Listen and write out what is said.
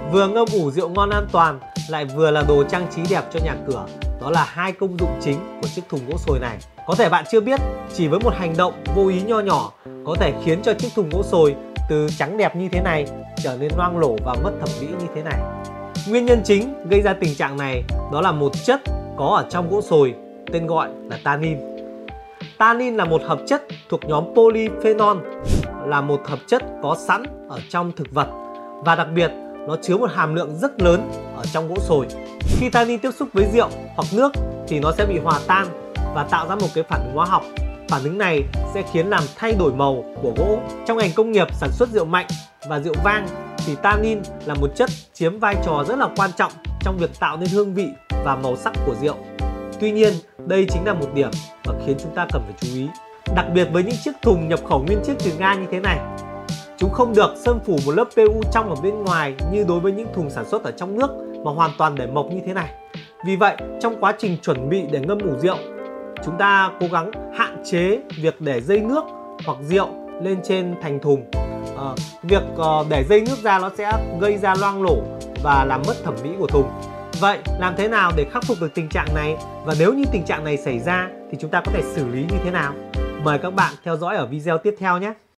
Vừa ngâm ủ rượu ngon an toàn, lại vừa là đồ trang trí đẹp cho nhà cửa. Đó là hai công dụng chính của chiếc thùng gỗ sồi này. Có thể bạn chưa biết, chỉ với một hành động vô ý nho nhỏ có thể khiến cho chiếc thùng gỗ sồi từ trắng đẹp như thế này trở nên loang lổ và mất thẩm mỹ như thế này. Nguyên nhân chính gây ra tình trạng này đó là một chất có ở trong gỗ sồi, tên gọi là tannin. Tannin là một hợp chất thuộc nhóm polyphenol, là một hợp chất có sẵn ở trong thực vật và đặc biệt nó chứa một hàm lượng rất lớn ở trong gỗ sồi. Khi tannin tiếp xúc với rượu hoặc nước thì nó sẽ bị hòa tan và tạo ra một cái phản ứng hóa học. Phản ứng này sẽ khiến làm thay đổi màu của gỗ. Trong ngành công nghiệp sản xuất rượu mạnh và rượu vang thì tannin là một chất chiếm vai trò rất là quan trọng trong việc tạo nên hương vị và màu sắc của rượu. Tuy nhiên, đây chính là một điểm mà khiến chúng ta cần phải chú ý. Đặc biệt với những chiếc thùng nhập khẩu nguyên chiếc từ Nga như thế này, chúng không được sơn phủ một lớp PU trong ở bên ngoài như đối với những thùng sản xuất ở trong nước mà hoàn toàn để mộc như thế này. Vì vậy, trong quá trình chuẩn bị để ngâm ủ rượu, chúng ta cố gắng hạn chế việc để dây nước hoặc rượu lên trên thành thùng. Việc để dây nước ra nó sẽ gây ra loang lổ và làm mất thẩm mỹ của thùng. Vậy làm thế nào để khắc phục được tình trạng này? Và nếu như tình trạng này xảy ra thì chúng ta có thể xử lý như thế nào? Mời các bạn theo dõi ở video tiếp theo nhé!